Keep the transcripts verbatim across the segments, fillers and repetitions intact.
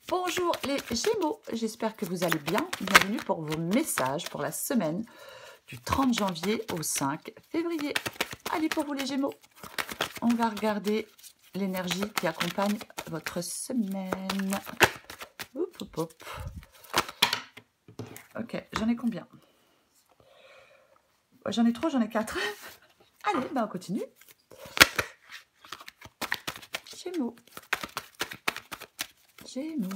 Bonjour les Gémeaux, j'espère que vous allez bien. Bienvenue pour vos messages pour la semaine du trente janvier au cinq février. Allez, pour vous les Gémeaux, on va regarder l'énergie qui accompagne votre semaine. Hop, hop, hop. Ok, j'en ai combien? J'en ai trois, j'en ai quatre. Allez, ben on continue. Gémeaux. Gémeaux.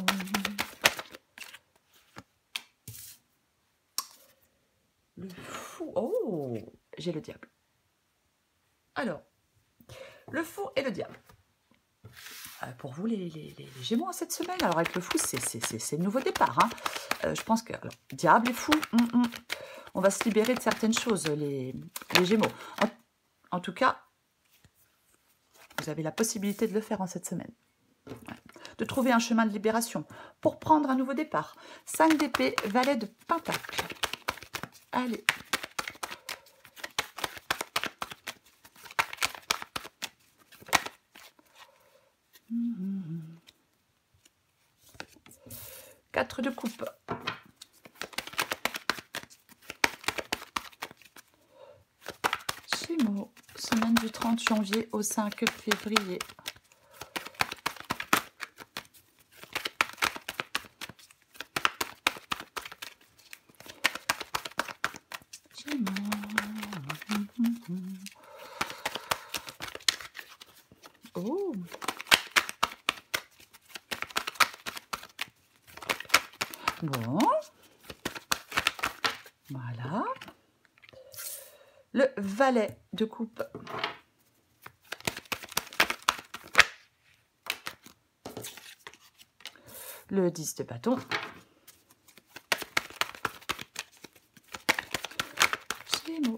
Le fou. Oh, j'ai le diable. Alors, le fou et le diable. Euh, pour vous, les, les, les, les Gémeaux, cette semaine, alors avec le fou, c'est le nouveau départ. Hein. Euh, je pense que, alors, diable et fou, hum, hum, on va se libérer de certaines choses, les, les Gémeaux. En, en tout cas, vous avez la possibilité de le faire en cette semaine. Ouais. De trouver un chemin de libération pour prendre un nouveau départ. cinq d'épée, valet de pentacle. Allez. quatre de coupe. Gémeaux, semaine du trente janvier au cinq février. Gémeaux. Oh. Bon. Voilà. Le valet de coupe. Le dix de bâton. Gémeaux.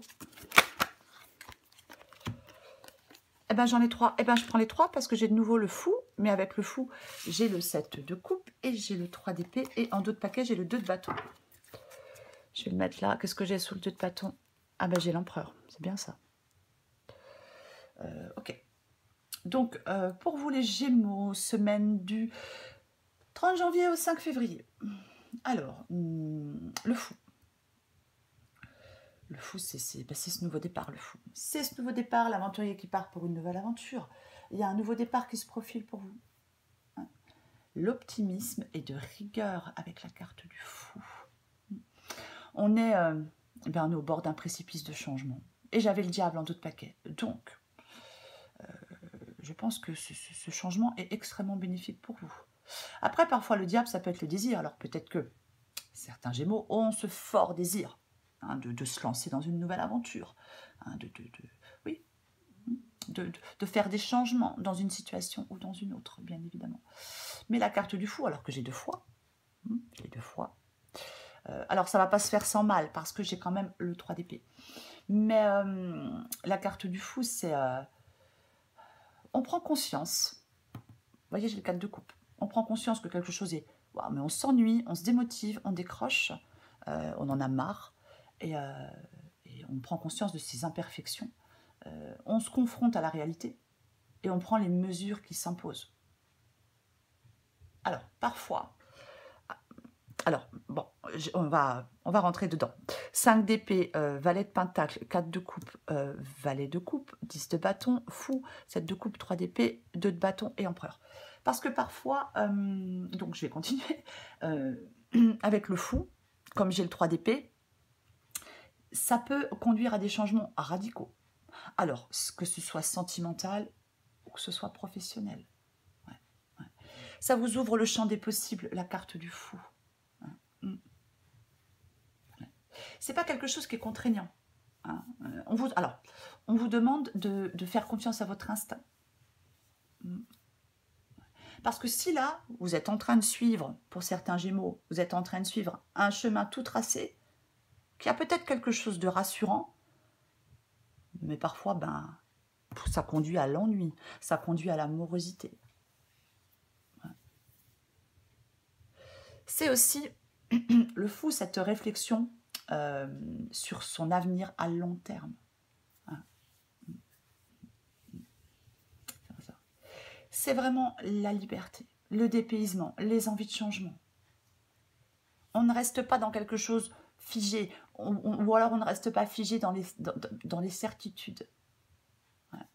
Eh ben j'en ai trois. Eh ben je prends les trois parce que j'ai de nouveau le fou. Mais avec le fou, j'ai le sept de coupe et j'ai le trois d'épée. Et en dos de paquet, j'ai le deux de bâton. Je vais le mettre là. Qu'est-ce que j'ai sous le deux de bâton? Ah ben j'ai l'empereur. C'est bien ça. Euh, ok. Donc, euh, pour vous les Gémeaux, semaine du trente janvier au cinq février. Alors, hum, le fou. Le fou, c'est ben ce nouveau départ, le fou. C'est ce nouveau départ, l'aventurier qui part pour une nouvelle aventure. Il y a un nouveau départ qui se profile pour vous. Hein. L'optimisme et de rigueur avec la carte du fou. On est, euh, ben on est au bord d'un précipice de changement. Et j'avais le diable en dos de paquet. Donc, euh, je pense que ce, ce, ce changement est extrêmement bénéfique pour vous. Après, parfois, le diable, ça peut être le désir. Alors, peut-être que certains Gémeaux ont ce fort désir hein, de, de se lancer dans une nouvelle aventure. Hein, de, de, de, oui, de, de, de faire des changements dans une situation ou dans une autre, bien évidemment. Mais la carte du fou, alors que j'ai deux fois, hein, j'ai deux fois. Euh, alors, ça ne va pas se faire sans mal, parce que j'ai quand même le trois d'épée. Mais euh, la carte du fou, c'est... Euh, on prend conscience. Vous voyez, j'ai le quatre de coupe. On prend conscience que quelque chose est... Wow, mais on s'ennuie, on se démotive, on décroche, euh, on en a marre. Et, euh, et on prend conscience de ces imperfections. Euh, on se confronte à la réalité et on prend les mesures qui s'imposent. Alors, parfois... Alors, bon, on va, on va rentrer dedans. cinq d'épée, euh, valet de pentacle, quatre de coupe, euh, valet de coupe, dix de bâton, fou, sept de coupe, trois d'épée, deux de bâton et empereur. Parce que parfois, euh, donc je vais continuer, euh, avec le fou, comme j'ai le trois d'épée, ça peut conduire à des changements radicaux. Alors, que ce soit sentimental ou que ce soit professionnel. Ouais, ouais. Ça vous ouvre le champ des possibles, la carte du fou. C'est pas quelque chose qui est contraignant. Hein. On vous, alors, on vous demande de, de faire confiance à votre instinct. Parce que si là, vous êtes en train de suivre, pour certains Gémeaux, vous êtes en train de suivre un chemin tout tracé, qui a peut-être quelque chose de rassurant, mais parfois, ben, ça conduit à l'ennui, ça conduit à la morosité. C'est aussi le fou, cette réflexion euh, sur son avenir à long terme. Hein. C'est vraiment la liberté. le dépaysement, les envies de changement. On ne reste pas dans quelque chose figé, on, on, ou alors on ne reste pas figé dans les, dans, dans les certitudes. Voilà.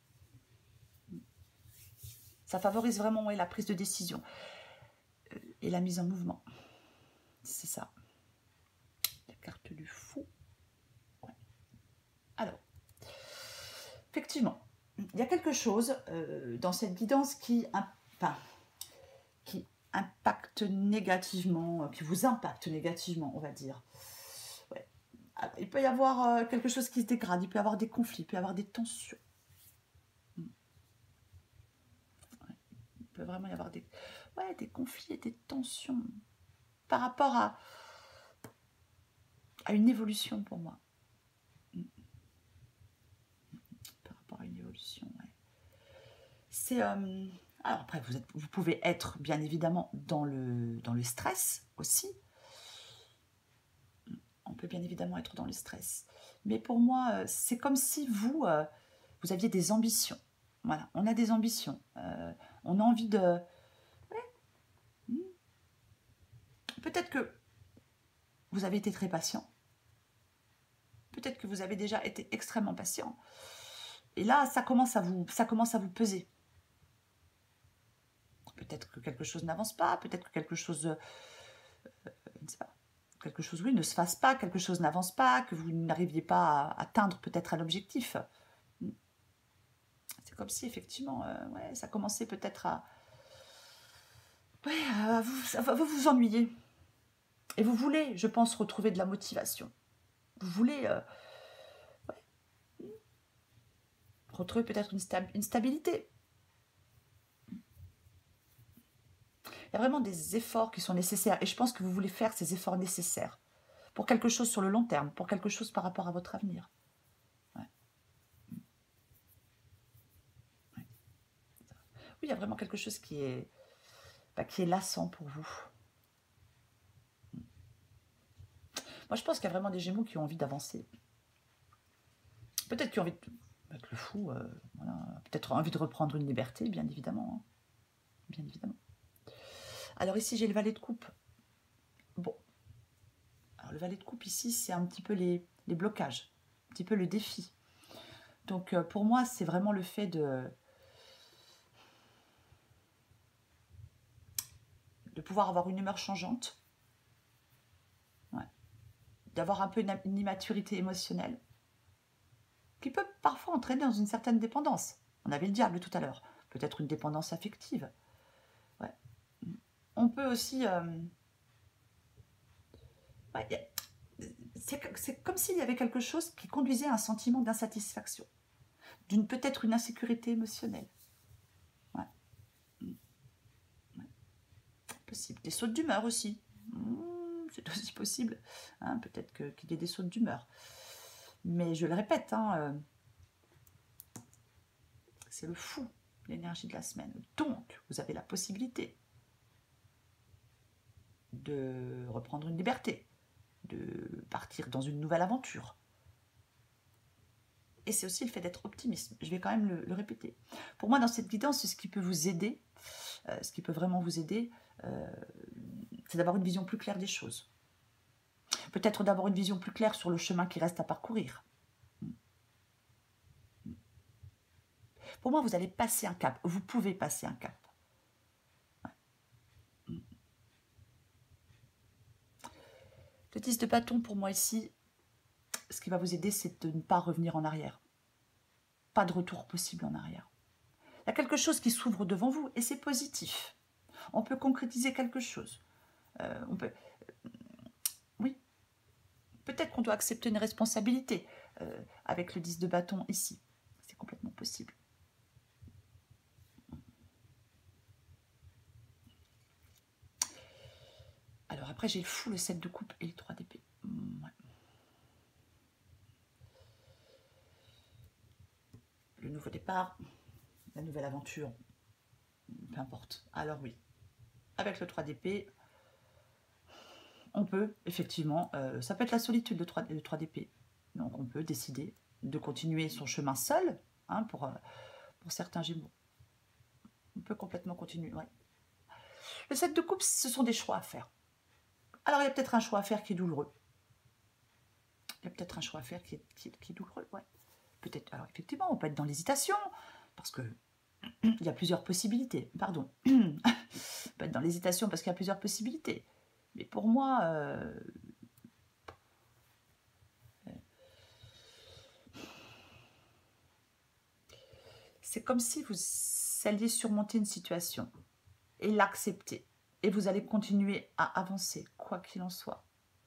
Ça favorise vraiment ouais, la prise de décision et la mise en mouvement. C'est ça. La carte du fou. Ouais. Alors, effectivement, il y a quelque chose euh, dans cette guidance qui, enfin, qui impacte négativement, qui vous impacte négativement, on va dire. Ouais. Alors, il peut y avoir euh, quelque chose qui se dégrade, il peut y avoir des conflits, il peut y avoir des tensions. Ouais. Il peut vraiment y avoir des, ouais, des conflits et des tensions par rapport à, à une évolution pour moi. Par rapport à une évolution, ouais. C'est... Euh, alors après, vous, êtes, vous pouvez être bien évidemment dans le, dans le stress aussi. On peut bien évidemment être dans le stress. Mais pour moi, c'est comme si vous, euh, vous aviez des ambitions. Voilà, on a des ambitions. Euh, on a envie de... Ouais. Peut-être que vous avez été très patient. Peut-être que vous avez déjà été extrêmement patient. Et là, ça commence à vous, ça commence à vous peser. Peut-être que quelque chose n'avance pas, peut-être que quelque chose, euh, je ne sais pas, quelque chose, oui, ne se fasse pas, quelque chose n'avance pas, que vous n'arriviez pas à atteindre peut-être à l'objectif. C'est comme si, effectivement, euh, ouais, ça commençait peut-être à, ouais, à vous, à vous vous ennuyer. Et vous voulez, je pense, retrouver de la motivation. Vous voulez euh, ouais, retrouver peut-être une, sta une stabilité. Il y a vraiment des efforts qui sont nécessaires. Et je pense que vous voulez faire ces efforts nécessaires pour quelque chose sur le long terme, pour quelque chose par rapport à votre avenir. Ouais. Ouais. Oui, il y a vraiment quelque chose qui est, bah, qui est lassant pour vous. Moi, je pense qu'il y a vraiment des Gémeaux qui ont envie d'avancer. Peut-être qui ont envie de mettre le fou, euh, voilà. Peut-être envie de reprendre une liberté, bien évidemment. Hein. Bien évidemment. Alors ici, j'ai le valet de coupe. Bon. Alors le valet de coupe, ici, c'est un petit peu les, les blocages, un petit peu le défi. Donc euh, pour moi, c'est vraiment le fait de, de pouvoir avoir une humeur changeante, ouais. D'avoir un peu une, une immaturité émotionnelle, qui peut parfois entraîner dans une certaine dépendance. On avait le diable tout à l'heure. Peut-être une dépendance affective. Ouais. On peut aussi... Euh, ouais, c'est comme s'il y avait quelque chose qui conduisait à un sentiment d'insatisfaction, d'une peut-être une insécurité émotionnelle. Ouais. Ouais. Possible. Des sautes d'humeur aussi. Mmh, c'est aussi possible. Hein, peut-être qu'il qu y ait des sautes d'humeur. Mais je le répète, hein, euh, c'est le fou, l'énergie de la semaine. Donc, vous avez la possibilité de reprendre une liberté, de partir dans une nouvelle aventure. Et c'est aussi le fait d'être optimiste. Je vais quand même le, le répéter. Pour moi, dans cette guidance, ce qui peut vous aider, euh, ce qui peut vraiment vous aider, euh, c'est d'avoir une vision plus claire des choses. Peut-être d'avoir une vision plus claire sur le chemin qui reste à parcourir. Pour moi, vous allez passer un cap. Vous pouvez passer un cap. Ouais. Le dix de bâton, pour moi ici, ce qui va vous aider, c'est de ne pas revenir en arrière. Pas de retour possible en arrière. Il y a quelque chose qui s'ouvre devant vous et c'est positif. On peut concrétiser quelque chose. Euh, on peut... Oui. Peut-être qu'on doit accepter une responsabilité euh, avec le dix de bâton ici. C'est complètement possible. Alors après, j'ai le fou, le sept de coupe et les trois d'épée. Ouais. Le nouveau départ, la nouvelle aventure, peu importe. Alors oui, avec le trois d'épée, on peut, effectivement, euh, ça peut être la solitude, le trois, le trois d'épée. Donc on peut décider de continuer son chemin seul, hein, pour, euh, pour certains Gémeaux. On peut complètement continuer, ouais. Le sept de coupe, ce sont des choix à faire. Alors, il y a peut-être un choix à faire qui est douloureux. Il y a peut-être un choix à faire qui est, qui est, qui est douloureux, ouais. Peut-être, alors effectivement, on peut être dans l'hésitation, parce que il y a plusieurs possibilités, pardon. On peut être dans l'hésitation parce qu'il y a plusieurs possibilités. Mais pour moi, euh, c'est comme si vous alliez surmonter une situation et l'accepter. Et vous allez continuer à avancer, quoi qu'il en soit.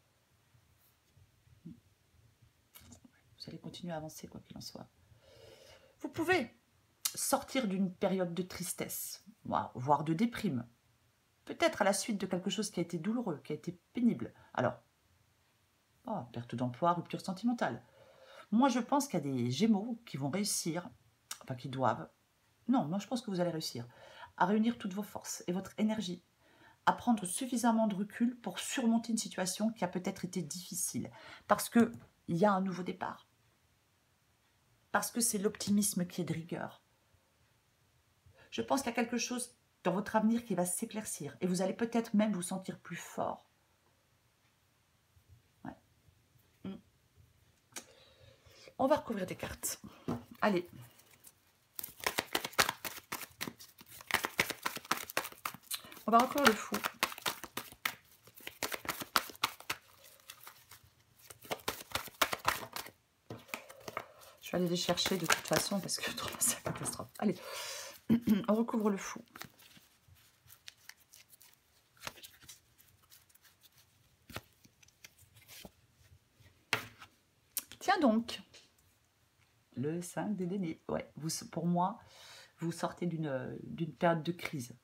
Vous allez continuer à avancer, quoi qu'il en soit. Vous pouvez sortir d'une période de tristesse, voire de déprime. Peut-être à la suite de quelque chose qui a été douloureux, qui a été pénible. Alors, oh, perte d'emploi, rupture sentimentale. Moi, je pense qu'il y a des Gémeaux qui vont réussir, enfin qui doivent. Non, moi, je pense que vous allez réussir à réunir toutes vos forces et votre énergie, à prendre suffisamment de recul pour surmonter une situation qui a peut-être été difficile. Parce qu'il y a un nouveau départ. Parce que c'est l'optimisme qui est de rigueur. Je pense qu'il y a quelque chose dans votre avenir qui va s'éclaircir. Et vous allez peut-être même vous sentir plus fort. Ouais. Mm. On va recouvrir des cartes. Allez. On va recouvrir le fou. Je vais aller les chercher de toute façon parce que c'est la catastrophe. Allez. On recouvre le fou. Tiens donc, le cinq des deniers. Ouais, vous, pour moi, vous sortez d'une d'une période de crise.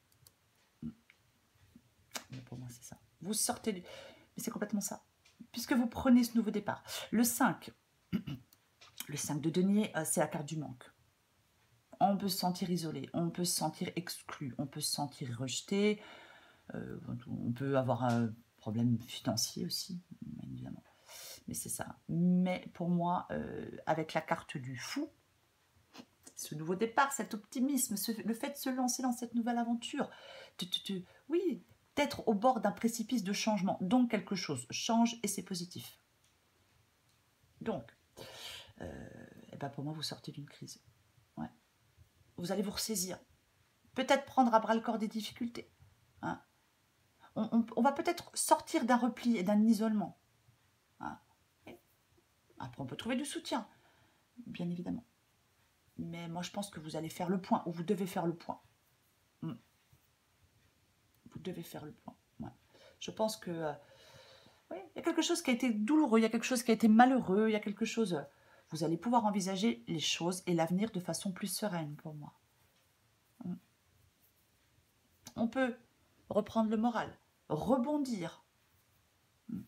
Mais pour moi, c'est ça. Vous sortez du... Mais c'est complètement ça. Puisque vous prenez ce nouveau départ. Le cinq, le cinq de denier, c'est la carte du manque. On peut se sentir isolé, on peut se sentir exclu, on peut se sentir rejeté, euh, on peut avoir un problème financier aussi, évidemment. Mais c'est ça. Mais pour moi, euh, avec la carte du fou, ce nouveau départ, cet optimisme, ce, le fait de se lancer dans cette nouvelle aventure, tu, tu, tu, oui, d'être au bord d'un précipice de changement. Donc quelque chose change et c'est positif. Donc, euh, et ben pour moi, vous sortez d'une crise. Ouais. Vous allez vous ressaisir. Peut-être prendre à bras le corps des difficultés. Hein. On, on, on va peut-être sortir d'un repli et d'un isolement. Hein. Après, on peut trouver du soutien, bien évidemment. Mais moi, je pense que vous allez faire le point, ou vous devez faire le point. Mm. Vous devez faire le point. Ouais. Je pense que... Euh, oui, il y a quelque chose qui a été douloureux, il y a quelque chose qui a été malheureux, il y a quelque chose... Euh, vous allez pouvoir envisager les choses et l'avenir de façon plus sereine pour moi. Mm. On peut reprendre le moral, rebondir. Mm.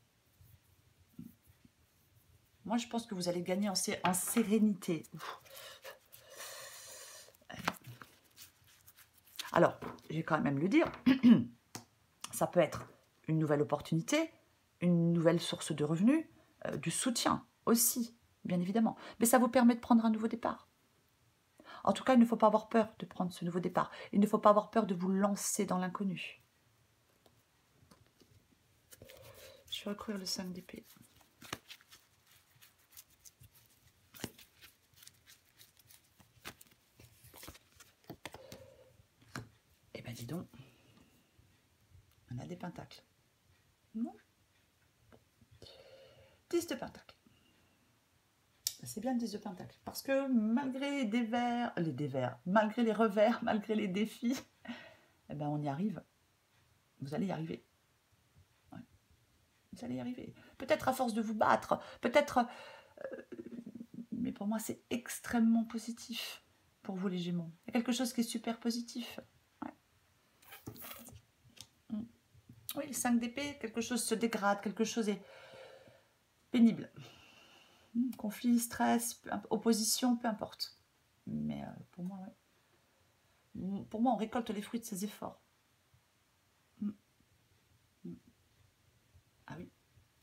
Moi, je pense que vous allez gagner en, sé en sérénité. Ouf. Alors, je vais quand même le dire, ça peut être une nouvelle opportunité, une nouvelle source de revenus, euh, du soutien aussi, bien évidemment. Mais ça vous permet de prendre un nouveau départ. En tout cas, il ne faut pas avoir peur de prendre ce nouveau départ. Il ne faut pas avoir peur de vous lancer dans l'inconnu. Je vais recouvrir le cinq d'épée. Eh bien, dis donc, on a des pentacles. Non. dix de pentacles. C'est bien le dix de pentacles. Parce que malgré les dévers, les dévers, malgré les revers, malgré les défis, eh ben on y arrive. Vous allez y arriver. Ouais. Vous allez y arriver. Peut-être à force de vous battre, peut-être... Euh, mais pour moi, c'est extrêmement positif pour vous les Gémeaux. Il y a quelque chose qui est super positif. Ouais. Oui, le cinq d'épée, quelque chose se dégrade, quelque chose est pénible. Conflit, stress, opposition, peu importe. Mais euh, pour moi, ouais. Pour moi, on récolte les fruits de ses efforts. Mm. Mm. Ah oui.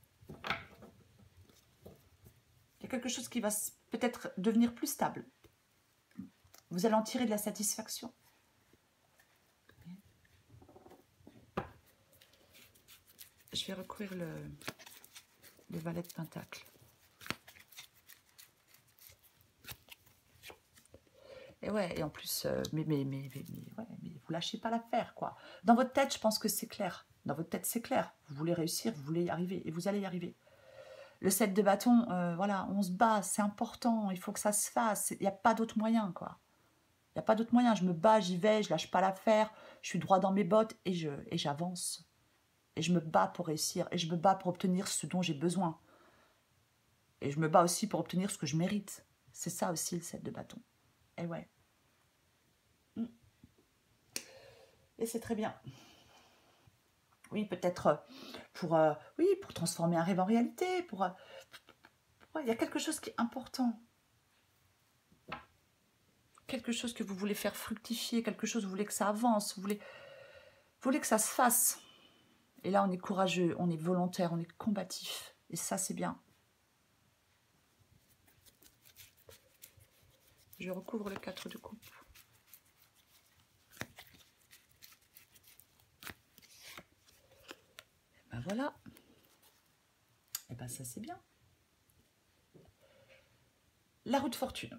Il y a quelque chose qui va peut-être devenir plus stable. Vous allez en tirer de la satisfaction. je vais recouvrir le, le valet de pentacle. Et ouais, et en plus, euh, mais, mais, mais, mais, mais, ouais, mais vous lâchez pas l'affaire, quoi. Dans votre tête, je pense que c'est clair. Dans votre tête, c'est clair. Vous voulez réussir, vous voulez y arriver, et vous allez y arriver. Le sept de bâton, euh, voilà, on se bat, c'est important, il faut que ça se fasse. Il n'y a pas d'autre moyen, quoi. Il n'y a pas d'autre moyen. Je me bats, j'y vais, je lâche pas l'affaire, je suis droit dans mes bottes, et je et j'avance. Et je me bats pour réussir, et je me bats pour obtenir ce dont j'ai besoin. Et je me bats aussi pour obtenir ce que je mérite. C'est ça aussi, le sept de bâton. Et ouais. Et c'est très bien. Oui, peut-être pour, euh, oui, pour transformer un rêve en réalité. Pour, euh, pour, il y a quelque chose qui est important. Quelque chose que vous voulez faire fructifier, quelque chose, vous voulez que ça avance, vous voulez, vous voulez que ça se fasse. Et là, on est courageux, on est volontaire, on est combatif. Et ça, c'est bien. Je recouvre le quatre de coupe. Et ben voilà. Et ben ça, c'est bien. La roue de fortune.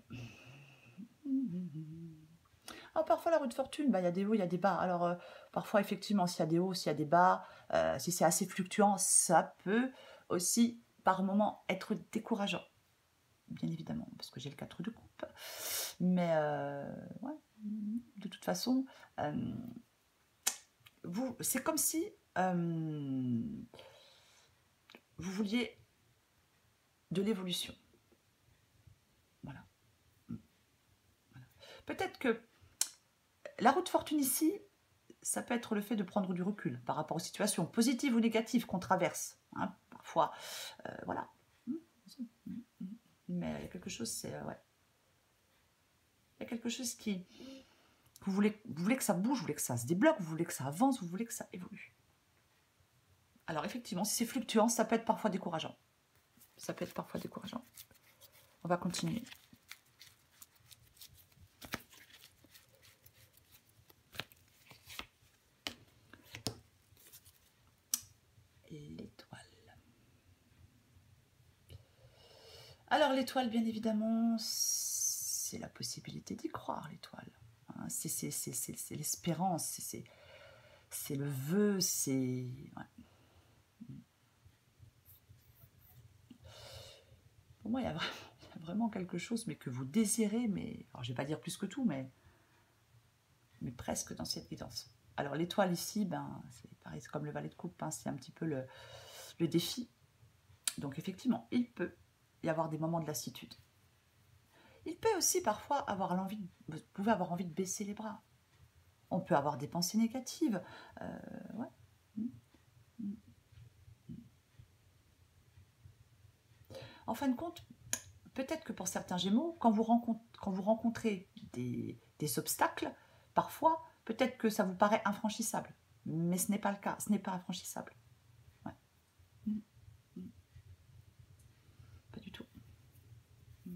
Alors, parfois, la roue de fortune, bah, il y a des hauts, il y a des bas. Alors, euh, parfois, effectivement, s'il y a des hauts, s'il y a des bas, euh, si c'est assez fluctuant, ça peut aussi, par moments, être décourageant. Bien évidemment, parce que j'ai le quatre de coupe. Mais, euh, ouais, de toute façon, euh, vous, c'est comme si euh, vous vouliez de l'évolution. Voilà. Voilà. Peut-être que la roue de fortune ici, ça peut être le fait de prendre du recul par rapport aux situations positives ou négatives qu'on traverse. Hein, parfois, euh, voilà. Mais il y a quelque chose, c'est... Euh, ouais. Il y a quelque chose qui... Vous voulez, vous voulez que ça bouge, vous voulez que ça se débloque, vous voulez que ça avance, vous voulez que ça évolue. Alors effectivement, si c'est fluctuant, ça peut être parfois décourageant. Ça peut être parfois décourageant. On va continuer. L'étoile. Alors l'étoile, bien évidemment, c'est la possibilité d'y croire, l'étoile. Hein, c'est l'espérance, c'est le vœu, c'est... Ouais. Pour moi, il y, a vraiment, il y a vraiment quelque chose, mais que vous désirez, mais... Alors, je ne vais pas dire plus que tout, mais... Mais presque dans cette guidance. Alors, l'étoile ici, ben, c'est pareil, c'est comme le valet de coupe, hein, c'est un petit peu le, le défi. Donc, effectivement, il peut y avoir des moments de lassitude. Il peut aussi parfois avoir l'envie, vous pouvez avoir envie de baisser les bras. On peut avoir des pensées négatives. Euh, ouais. En fin de compte, peut-être que pour certains Gémeaux, quand vous rencontrez, quand vous rencontrez des, des obstacles, parfois, peut-être que ça vous paraît infranchissable. Mais ce n'est pas le cas, ce n'est pas infranchissable. Ouais. Mmh. Mmh. Pas du tout. Mmh.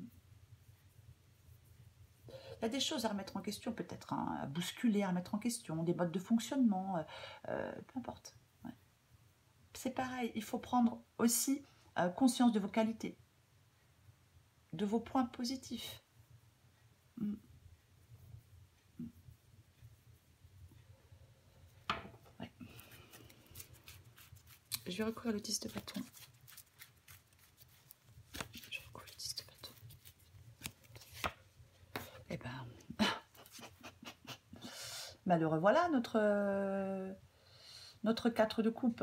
Il y a des choses à remettre en question, peut-être, hein, à bousculer, à remettre en question, des modes de fonctionnement, euh, euh, peu importe. Ouais. C'est pareil, il faut prendre aussi euh, conscience de vos qualités, de vos points positifs. Mmh. Ouais. Je vais recouvrir le dix de bâton. Je recouvre le dix de bâton. Eh ben, malheureux, voilà notre, euh, notre quatre de coupe.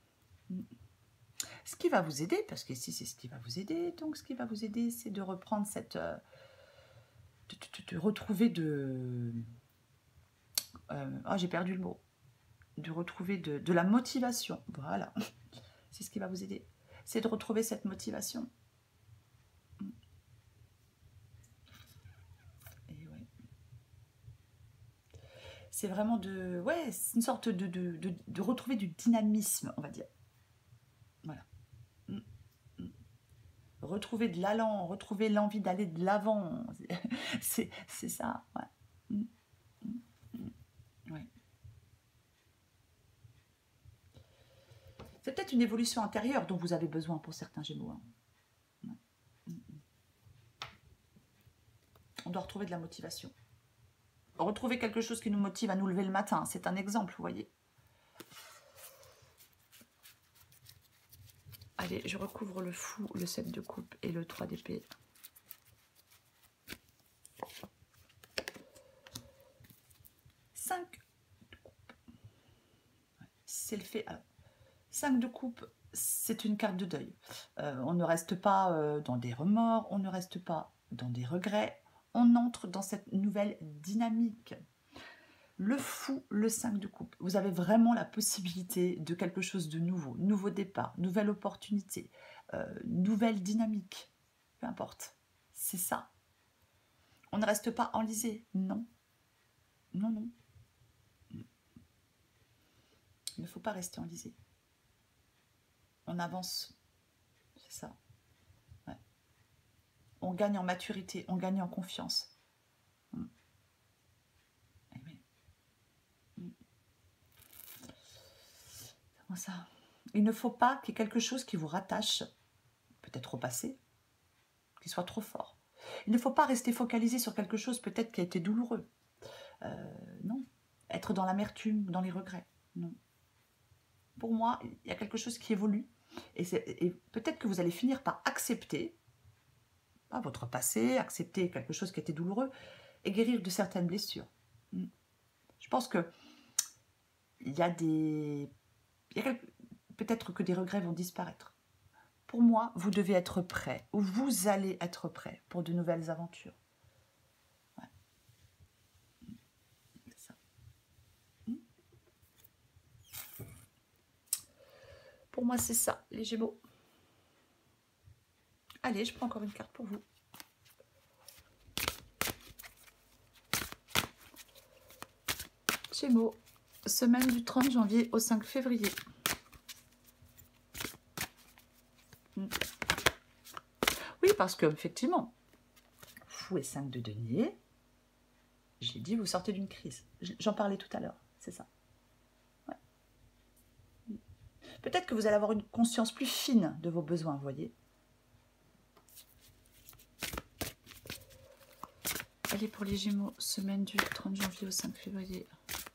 Ce qui va vous aider, parce que ici c'est ce qui va vous aider, donc ce qui va vous aider, c'est de reprendre cette... Euh, de, de, de retrouver de... Euh, oh, j'ai perdu le mot. De retrouver de, de la motivation. Voilà. C'est ce qui va vous aider. C'est de retrouver cette motivation. Et ouais. C'est vraiment de... Ouais, c'est une sorte de, de, de, de retrouver du dynamisme, on va dire. Voilà. Mm. Mm. Retrouver de l'allant, retrouver l'envie d'aller de l'avant. C'est ça, ouais. Mm. Mm. Ouais. C'est peut-être une évolution intérieure dont vous avez besoin pour certains Gémeaux. Hein. On doit retrouver de la motivation. Retrouver quelque chose qui nous motive à nous lever le matin. C'est un exemple, vous voyez. Allez, je recouvre le fou, le sept de coupe et le trois d'épée. cinq de coupe. C'est le fait. Alors, cinq de coupe, c'est une carte de deuil. Euh, on ne reste pas euh, dans des remords, on ne reste pas dans des regrets. On entre dans cette nouvelle dynamique. Le fou, le cinq de coupe. Vous avez vraiment la possibilité de quelque chose de nouveau. Nouveau départ, nouvelle opportunité, euh, nouvelle dynamique. Peu importe. C'est ça. On ne reste pas enlisé. Non. Non, non. Il ne faut pas rester enlisé. On avance. C'est ça. Ouais. On gagne en maturité, on gagne en confiance. Mm. Mm. Comment ça? Il ne faut pas qu'il y ait quelque chose qui vous rattache, peut-être au passé, qui soit trop fort. Il ne faut pas rester focalisé sur quelque chose peut-être qui a été douloureux. Euh, non. Être dans l'amertume, dans les regrets. Non. Pour moi, il y a quelque chose qui évolue. Et, et peut-être que vous allez finir par accepter pas votre passé, accepter quelque chose qui était douloureux et guérir de certaines blessures. Je pense que il y a des... Peut-être que des regrets vont disparaître. Pour moi, vous devez être prêt, ou vous allez être prêt pour de nouvelles aventures. Ouais. C'est ça. Pour moi, c'est ça, les Gémeaux. Allez, je prends encore une carte pour vous. Gémeaux, semaine du trente janvier au cinq février. Oui, parce que effectivement, fou et cinq de denier, j'ai dit vous sortez d'une crise. J'en parlais tout à l'heure, c'est ça. Ouais. Peut-être que vous allez avoir une conscience plus fine de vos besoins, vous voyez. Allez, pour les Gémeaux, semaine du trente janvier au cinq février.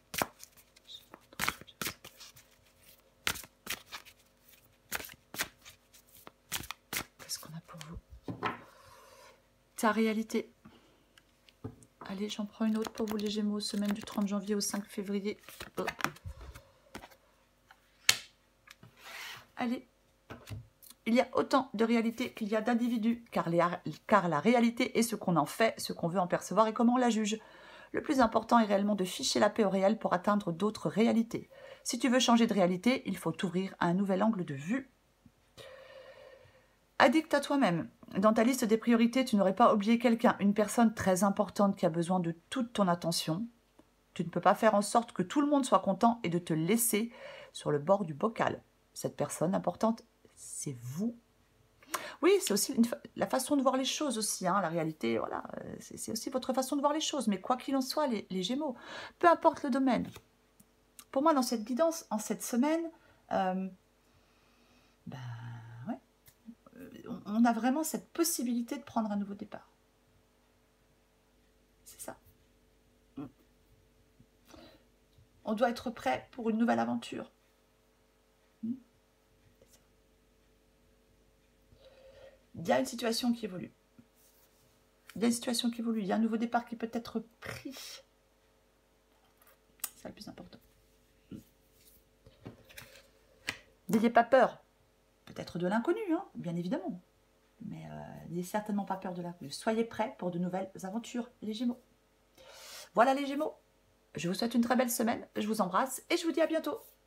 Qu'est-ce qu'on a pour vous? Ta réalité. Allez, j'en prends une autre pour vous les Gémeaux, semaine du trente janvier au cinq février. Oh. Allez. Il y a autant de réalité qu'il y a d'individus, car, car la réalité est ce qu'on en fait, ce qu'on veut en percevoir et comment on la juge. Le plus important est réellement de ficher la paix au réel pour atteindre d'autres réalités. Si tu veux changer de réalité, il faut t'ouvrir à un nouvel angle de vue. Addict à toi-même. Dans ta liste des priorités, tu n'aurais pas oublié quelqu'un, une personne très importante qui a besoin de toute ton attention. Tu ne peux pas faire en sorte que tout le monde soit content et de te laisser sur le bord du bocal. Cette personne importante, c'est vous. Oui, c'est aussi une fa la façon de voir les choses aussi, hein, la réalité, voilà, c'est aussi votre façon de voir les choses. Mais quoi qu'il en soit, les, les Gémeaux, peu importe le domaine. Pour moi, dans cette guidance, en cette semaine, euh, ben, ouais, on, on a vraiment cette possibilité de prendre un nouveau départ. C'est ça. On doit être prêt pour une nouvelle aventure. Il y a une situation qui évolue. Il y a une situation qui évolue. Il y a un nouveau départ qui peut être pris. C'est le plus important. N'ayez pas peur. Peut-être de l'inconnu, hein, bien évidemment. Mais euh, n'ayez certainement pas peur de l'inconnu. Soyez prêts pour de nouvelles aventures, les Gémeaux. Voilà les Gémeaux. Je vous souhaite une très belle semaine. Je vous embrasse et je vous dis à bientôt.